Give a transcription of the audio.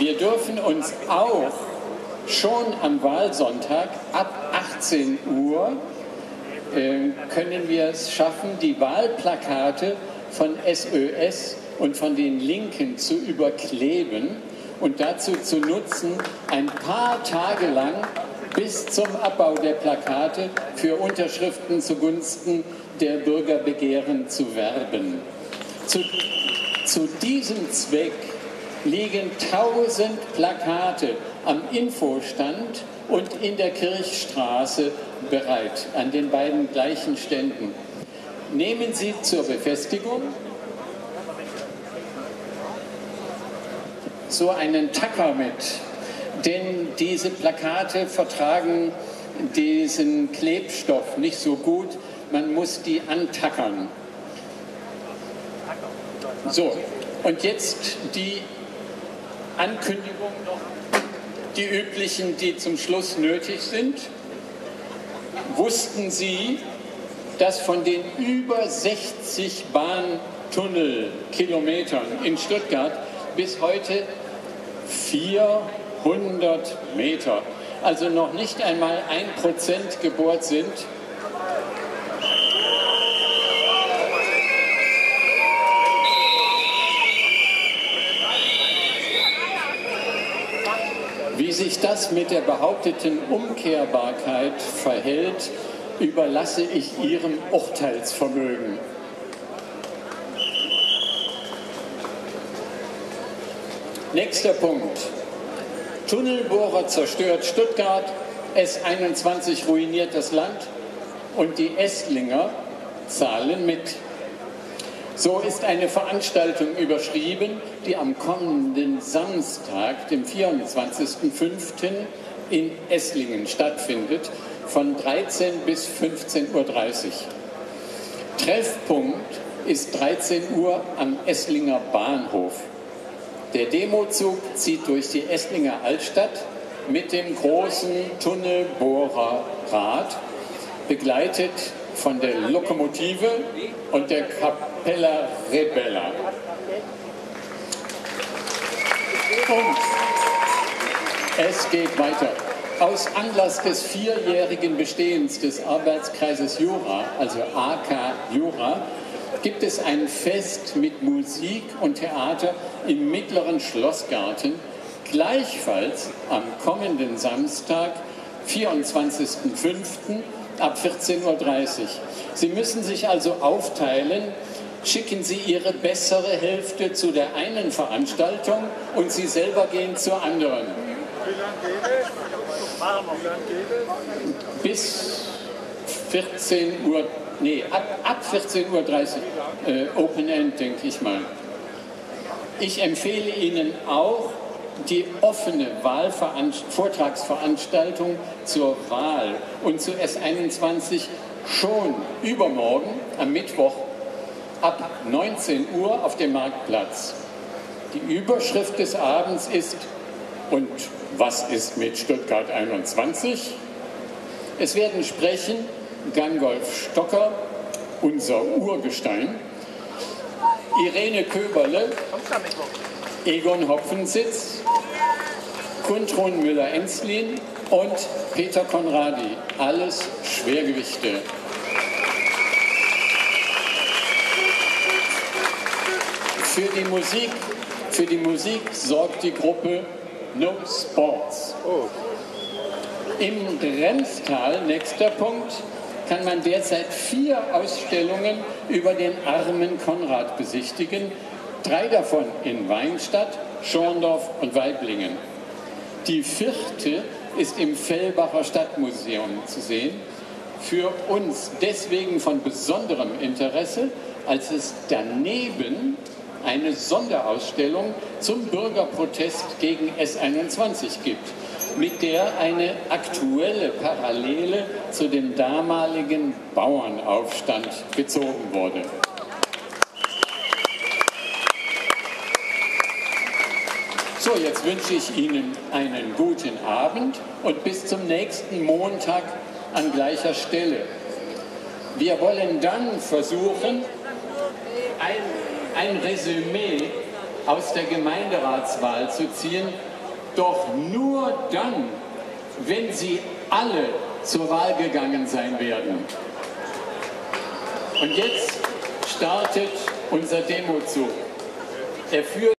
Wir dürfen uns auch schon am Wahlsonntag ab 18 Uhr können wir es schaffen, die Wahlplakate von SÖS und von den Linken zu überkleben und dazu zu nutzen, ein paar Tage lang bis zum Abbau der Plakate für Unterschriften zugunsten der Bürgerbegehren zu werben. Zu diesem Zweck liegen 1000 Plakate am Infostand und in der Kirchstraße bereit, an den beiden gleichen Ständen. Nehmen Sie zur Befestigung so einen Tacker mit, denn diese Plakate vertragen diesen Klebstoff nicht so gut, man muss die antackern. So, und jetzt die Ankündigung noch, die üblichen, die zum Schluss nötig sind. Wussten Sie, dass von den über 60 Bahntunnelkilometern in Stuttgart bis heute 400 Meter, also noch nicht einmal 1% gebohrt sind? Wie sich das mit der behaupteten Umkehrbarkeit verhält, überlasse ich Ihrem Urteilsvermögen. Nächster Punkt. Tunnelbohrer zerstört Stuttgart, S21 ruiniert das Land und die Esslinger zahlen mit. So ist eine Veranstaltung überschrieben, die am kommenden Samstag, dem 24.05. in Esslingen stattfindet, von 13 bis 15:30 Uhr. Treffpunkt ist 13 Uhr am Esslinger Bahnhof. Der Demozug zieht durch die Esslinger Altstadt mit dem großen Tunnelbohrerrad, begleitet von der Lokomotive und der Capella Rebella. Und es geht weiter. Aus Anlass des 4-jährigen Bestehens des Arbeitskreises Jura, also AK Jura, gibt es ein Fest mit Musik und Theater im Mittleren Schlossgarten, gleichfalls am kommenden Samstag, 24.05. ab 14:30 Uhr. Sie müssen sich also aufteilen. Schicken Sie Ihre bessere Hälfte zu der einen Veranstaltung und Sie selber gehen zur anderen. Wie lange geht es? Bis 14 Uhr, nee, ab 14:30 Uhr Open End, denke ich mal. Ich empfehle Ihnen auch die offene Vortragsveranstaltung zur Wahl und zu S21 schon übermorgen am Mittwoch ab 19 Uhr auf dem Marktplatz. Die Überschrift des Abends ist: Und was ist mit Stuttgart 21? Es werden sprechen Gangolf Stocker, unser Urgestein, Irene Köberle, Egon Hopfensitz, Gudrun Müller-Enslin und Peter Conradi, alles Schwergewichte. Für die Musik sorgt die Gruppe No Sports. Im Remstal, nächster Punkt, kann man derzeit 4 Ausstellungen über den armen Konrad besichtigen, 3 davon in Weinstadt, Schorndorf und Waiblingen. Die 4. ist im Fellbacher Stadtmuseum zu sehen. Für uns deswegen von besonderem Interesse, als es daneben eine Sonderausstellung zum Bürgerprotest gegen S21 gibt, mit der eine aktuelle Parallele zu dem damaligen Bauernaufstand gezogen wurde. So, jetzt wünsche ich Ihnen einen guten Abend und bis zum nächsten Montag an gleicher Stelle. Wir wollen dann versuchen, ein Resümee aus der Gemeinderatswahl zu ziehen doch nur dann, wenn sie alle zur Wahl gegangen sein werden. Und jetzt startet unser Demozug. Er führt